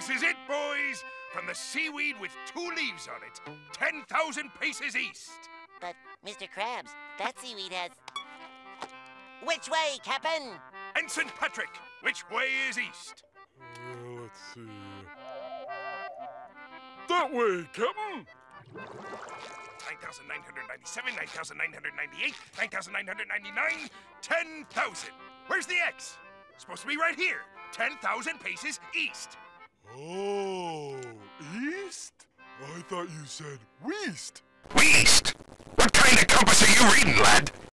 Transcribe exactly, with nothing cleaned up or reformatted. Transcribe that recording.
This is it, boys. From the seaweed with two leaves on it. ten thousand paces east. But, Mister Krabs, that seaweed has... Which way, Captain? Ensign Patrick, which way is east? Uh, let's see. That way, Captain. nine thousand nine hundred ninety-seven, nine thousand nine hundred ninety-eight, nine thousand nine hundred ninety-nine, ten thousand. Where's the X? Supposed to be right here. ten thousand paces east. Oh, east? I thought you said WEAST. WEAST? What kind of compass are you reading, lad?